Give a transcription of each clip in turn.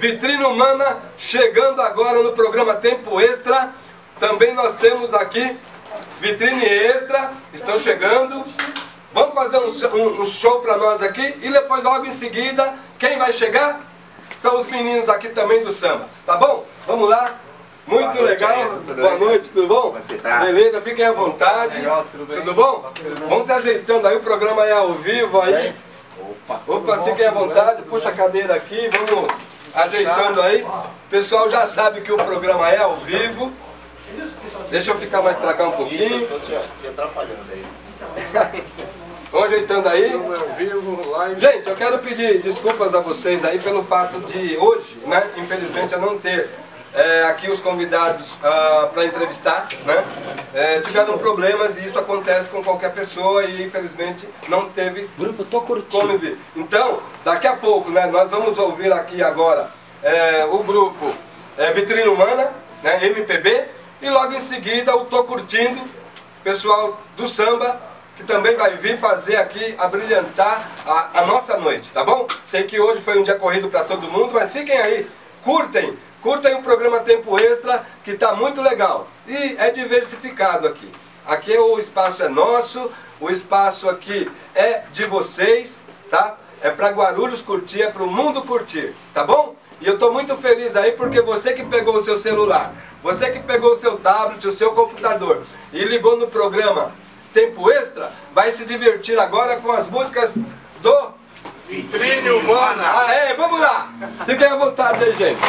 Vitrine Humana chegando agora no programa Tempo Extra. Também nós temos aqui Vitrine Extra, estão chegando. Vamos fazer um show para nós aqui e depois logo em seguida, quem vai chegar? São os meninos aqui também do samba, tá bom? Vamos lá. Muito legal. Boa noite, tudo bom? Beleza, fiquem à vontade. Tudo bom? Vamos se ajeitando aí, o programa é ao vivo aí. Opa, fiquem à vontade, puxa a cadeira aqui, vamos ajeitando aí. O pessoal já sabe que o programa é ao vivo. Deixa eu ficar mais pra cá um pouquinho. Estou te atrapalhando aí. Vamos ajeitando aí. Gente, eu quero pedir desculpas a vocês aí pelo fato de hoje, né, infelizmente eu não ter aqui os convidados para entrevistar, né? Tiveram problemas e isso acontece com qualquer pessoa e infelizmente não teve como vir. Então, daqui a pouco, né, nós vamos ouvir aqui agora o grupo Vitrine Humana, né, MPB, e logo em seguida o Tô Curtindo, pessoal do samba, que também vai vir fazer aqui, abrilhantar a nossa noite, tá bom? Sei que hoje foi um dia corrido para todo mundo, mas fiquem aí, curtem o programa Tempo Extra, que está muito legal. E é diversificado aqui. Aqui o espaço é nosso, o espaço aqui é de vocês, tá? É para Guarulhos curtir, é para o mundo curtir, tá bom? E eu estou muito feliz aí porque você que pegou o seu celular, você que pegou o seu tablet, o seu computador e ligou no programa Tempo Extra, vai se divertir agora com as músicas do Vitrine Humana. Vamos lá! Fiquem à vontade aí, gente.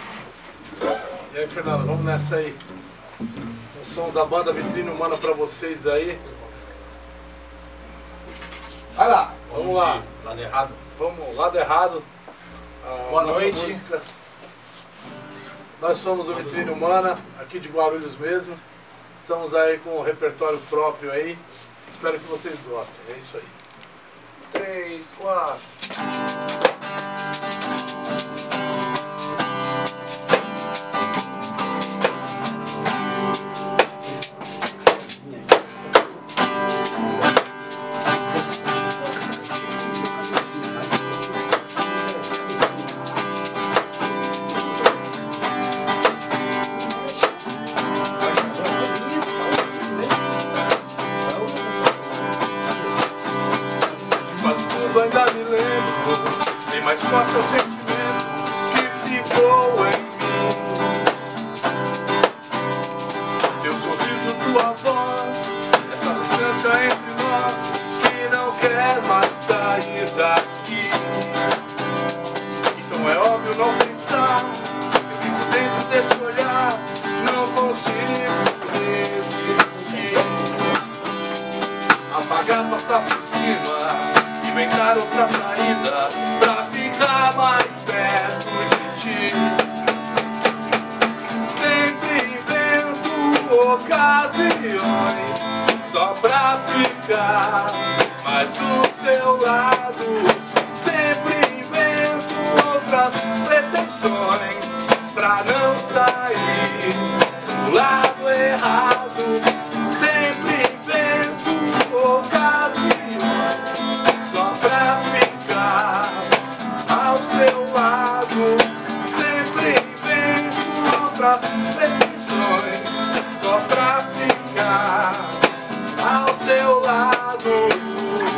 E aí, Fernando, vamos nessa aí. O som da banda Vitrine Humana pra vocês aí. Vai lá. Vamos lá. Lado errado. Vamos, lado errado. Boa noite. Música. Nós somos o Vitrine Humana, aqui de Guarulhos mesmo. Estamos aí com o repertório próprio aí. Espero que vocês gostem. É isso aí. 3, 4. Ainda me lembro, bem mais forte é o sentimento que ficou em mim. Teu sorriso, tua voz, essa distância entre nós que não quer mais sair daqui. Então é óbvio não pensar, eu fico dentro desse olhar, não consigo resistir. Apagar, passar por cima, inventar outra saída pra ficar mais perto de ti. Sempre invento ocasiões só pra ficar mais do seu lado. Sempre invento outras pretensões pra não sair do lado errado. Sempre invento ocasiões só pra ficar ao seu lado. Sempre invento outras pretensões só pra ficar ao seu lado.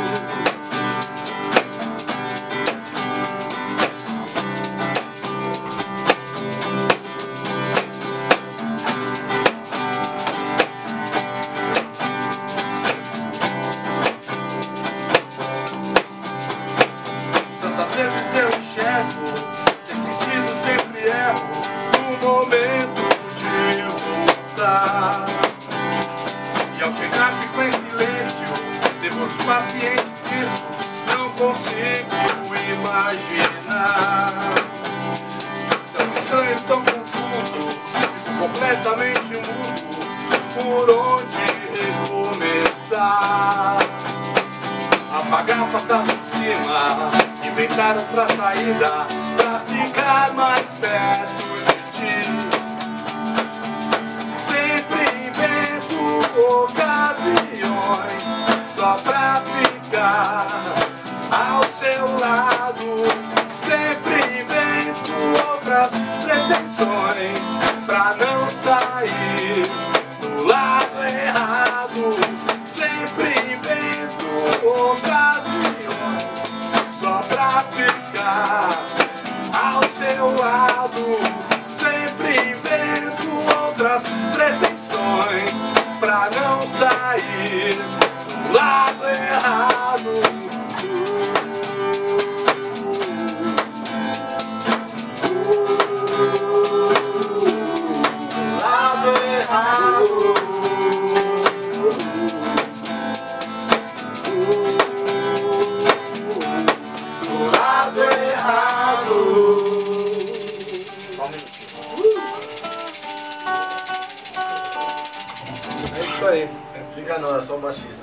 Paciente, não consigo imaginar. Tão estranho, tão confuso, fico completamente mudo. Por onde recomeçar? Apagar, passar por cima, inventar outra saída pra ficar mais perto de ti. Sempre invento ocasiões só pra ficar ao seu lado. Sempre invento sempre invento outras pretensões pra não sair do lado errado. Liga não, eu sou um baixista.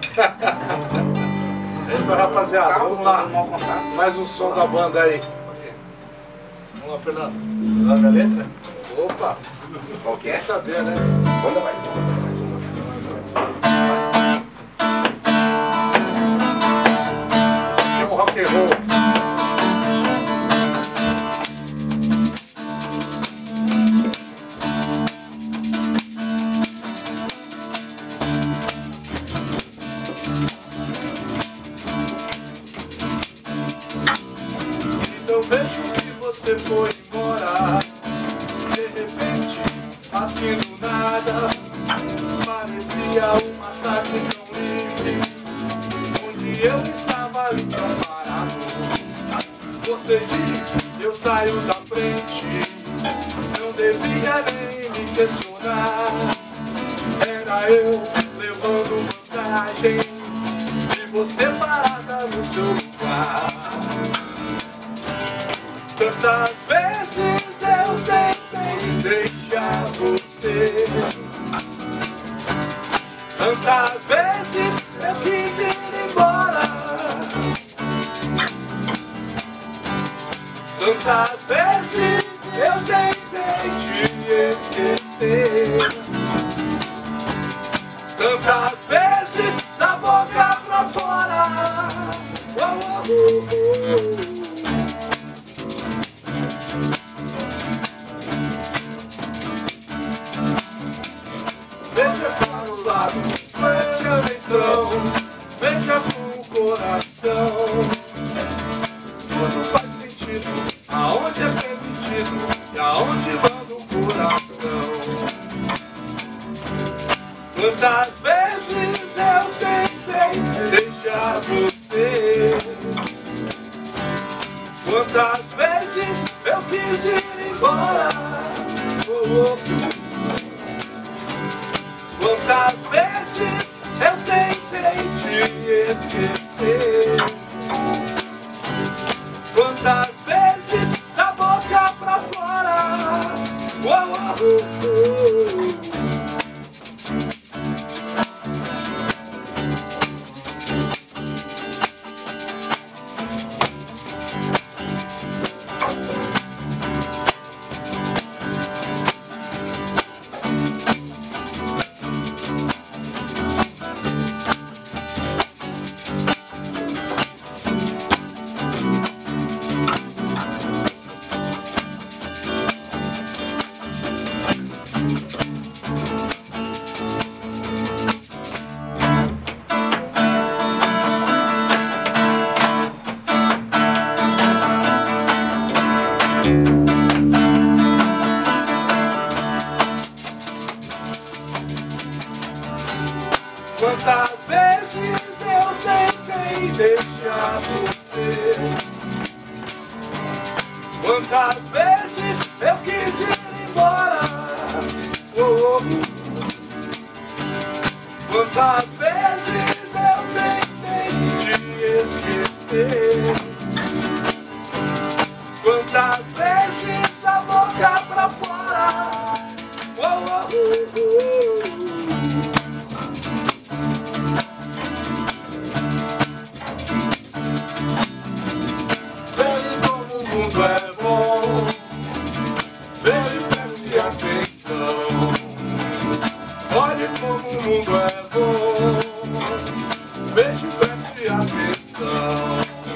É isso aí, rapaziada. Vamos lá. Mais um som da banda aí. Vamos lá, Fernando. Sabe a letra? Opa! Qual que é? Quer saber, né? Manda vai. Esse aqui é um rock and roll. Vejo que você foi embora, de repente, assim do nada, parecia um ataque tão livre, onde eu estava ali tão parado. Você disse, eu saio da frente, não devia nem me questionar. Era eu levando vantagem, e você parada no seu lugar. Tantas vezes eu tentei deixar você, tantas vezes eu quis ir embora, tantas vezes eu tentei te esquecer, tantas vezes da boca pra fora. Veja para o lado, veja então, veja com o coração. Tudo faz sentido, aonde é permitido e aonde manda o coração. Quantas vezes eu tentei deixar você, quantas vezes eu quis ir embora. Quantas vezes eu tentei te esquecer, quantas vezes da boca pra fora. Quantas vezes eu tentei deixar você, quantas vezes eu quis ir embora. Quantas vezes eu tentei te esquecer, quantas vezes da boca pra fora. Mundo é bom, veja e preste atenção. Olhe como o mundo é bom, veja e preste atenção.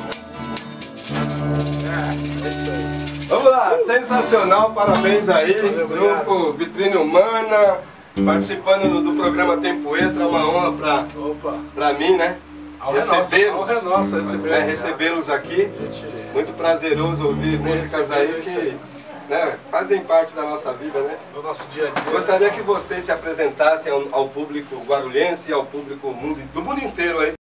Vamos lá, sensacional, parabéns aí, grupo Vitrine Humana, participando do programa Tempo Extra, é uma honra pra mim, né? Recebê-los aqui, muito prazeroso ouvir músicas aí que né, fazem parte da nossa vida, né? Do nosso dia a dia. Gostaria que vocês se apresentassem ao público guarulhense e ao público do mundo inteiro aí.